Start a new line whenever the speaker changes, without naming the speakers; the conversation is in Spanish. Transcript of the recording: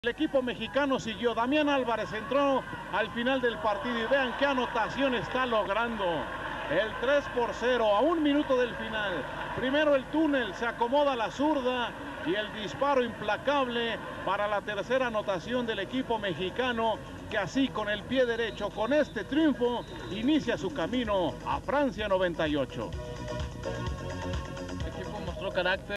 El equipo mexicano siguió. Damián Álvarez entró al final del partido y vean qué anotación está logrando. El 3-0 a 1 minuto del final. Primero el túnel, se acomoda la zurda y el disparo implacable para la tercera anotación del equipo mexicano, que así con el pie derecho, con este triunfo, inicia su camino a Francia 98.
El equipo mostró carácter.